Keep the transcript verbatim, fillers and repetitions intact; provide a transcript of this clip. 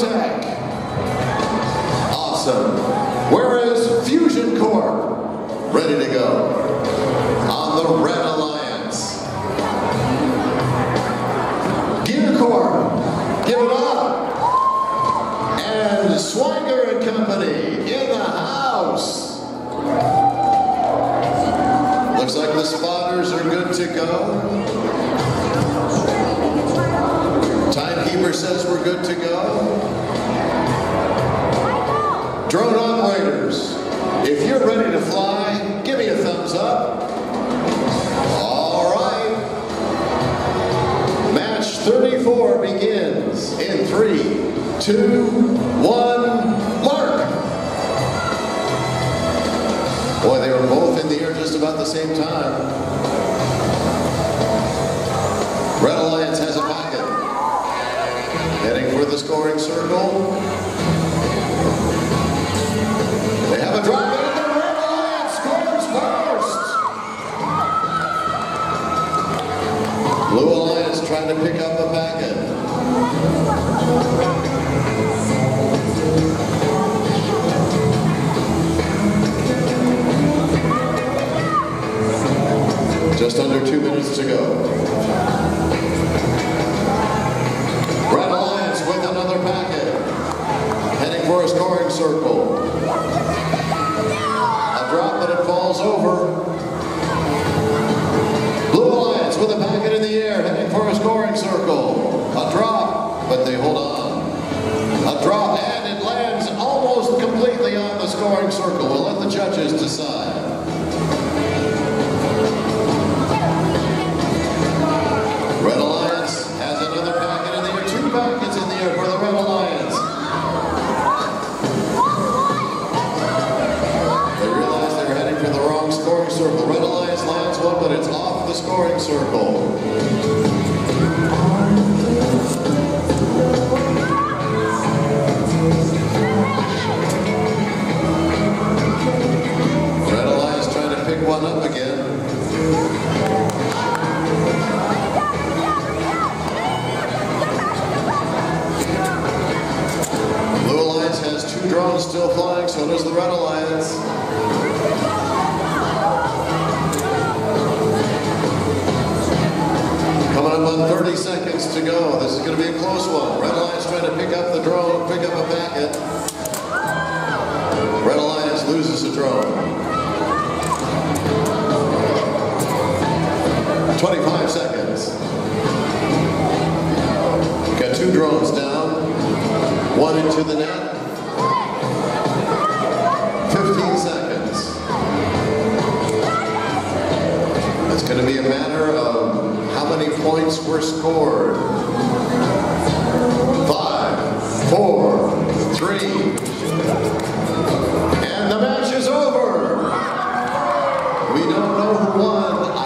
Tech. Awesome. Where is Fusion Corp? Ready to go. On the Red Alliance. Gear Corp. Give it up. And Swinger and Company in the house. Looks like the spotters are good to go. Timekeeper says we're good to go. Drone operators, if you're ready to fly, give me a thumbs up. All right. Match thirty-four begins in three, two, one, mark. Boy, they were both in the air just about the same time. Red Alliance has a packet. Heading for the scoring circle. They have a drive in, and the Red Alliance scores first. Blue Alliance trying to pick up a packet. Just under two minutes to go. Red Alliance with another packet. Heading for a scoring circle. A drop, but it falls over. Blue Alliance with a packet in the air, heading for a scoring circle. A drop, but they hold on. A drop, and it lands almost completely on the scoring circle. We'll let the judges decide. Red Alliance has another packet in the air. Two packets in the air for the Red Alliance. They realize they're heading for the wrong scoring circle. Red Alliance lands one, but it's off the scoring circle. Red Alliance trying to pick one up again. Has two drones still flying, so does the Red Alliance. Coming up on thirty seconds to go. This is going to be a close one. Red Alliance trying to pick up the drone, pick up a packet. Red Alliance loses a drone. twenty-five seconds. Got two drones down. One into the net. fifteen seconds. It's going to be a matter of how many points were scored. Five, four, three,